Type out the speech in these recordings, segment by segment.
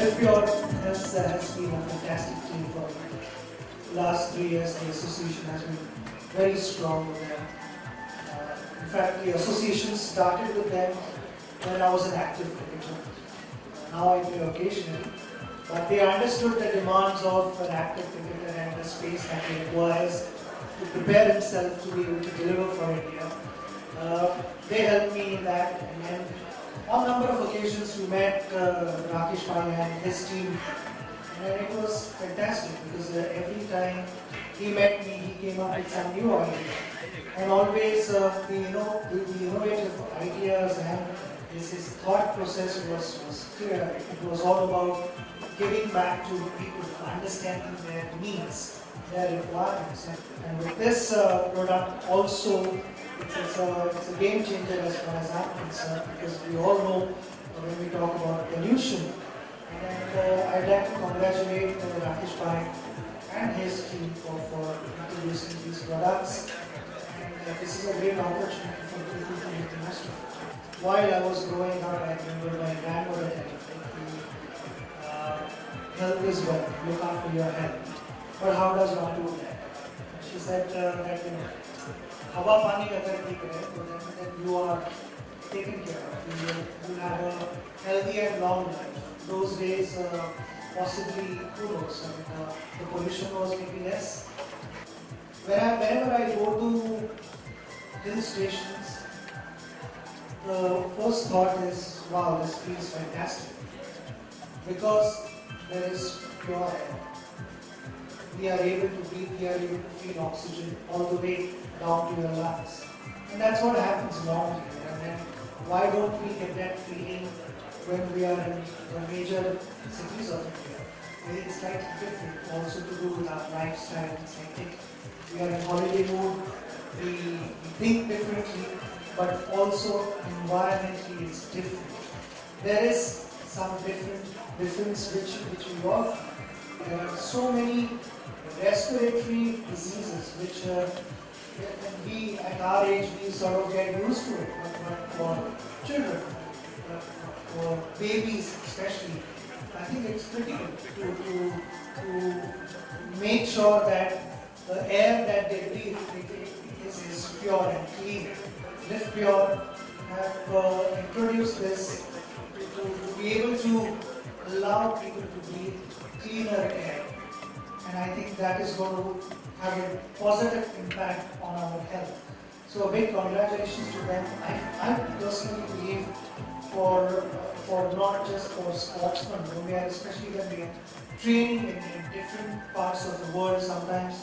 Livpure has been a fantastic team for the last 3 years. The association has been very strong with them. In fact, the association started with them when I was an active cricketer. Now I play occasionally. But they understood the demands of an active cricketer and the space that he requires to prepare himself to be able to deliver for India. They helped me in that, and then on a number of occasions we met Rakesh Pai and his team, and it was fantastic because every time he met me, he came up with some new idea, and always the innovative ideas and his thought process was clear. It was all about giving back to people, understanding their needs, their requirements, and with this product also. It's a game changer as far as I'm concerned, because we all know when we talk about pollution. And I'd like to congratulate Rakesh Pai and his team for introducing these products. And this is a great opportunity for people to make the most of it. While I was growing up, I remember my grandmother telling me, health is wealth, look after your health. But how does one do that? She said that हवा पानी अगर ठीक है तो then you are taken care of. You have a healthy and long life. Those days, possibly, who knows? The pollution was maybe less. Whenever I go to hill stations, the first thought is, wow, this feels fantastic, because there is pure air. We are able to breathe, we are able to feel oxygen all the way down to your lungs. And that's what happens normally. And then why don't we get that feeling when we are in the major cities of India? It's slightly different, also to do with our lifestyle. I think we are in holiday mood, we think differently, but also environmentally it's different. There is some difference which we all feel. There are so many respiratory diseases which we at our age we sort of get used to it, but for children, for babies especially, I think it's critical to make sure that the air that they breathe is pure and clean. Livpure have introduced this to be able to allow people to breathe cleaner air, and I think that is going to have a positive impact on our health. So a big congratulations to them. I personally believe for not just for sportsmen, especially when we are training in different parts of the world sometimes.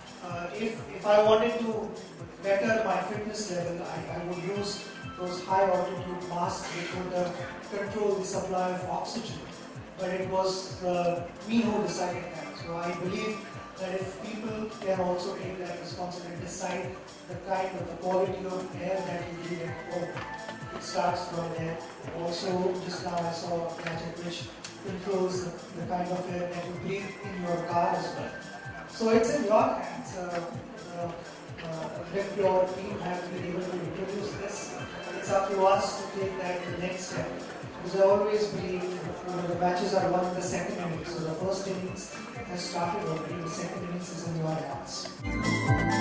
If I wanted to better my fitness level, I would use those high altitude masks which would control the supply of oxygen. But it was me who decided that. So I believe that if people can also take that responsibility, decide the kind of the quality of air that you breathe at home, it starts from there. Also, just now I saw a gadget which controls the kind of air that you breathe in your car as well. So it's in your hands. The Livpure team has been able to introduce this. It's up to us to take that to the next step. Because I always believe the matches are won in the second innings. So the first innings has started already, the second innings is in your hands.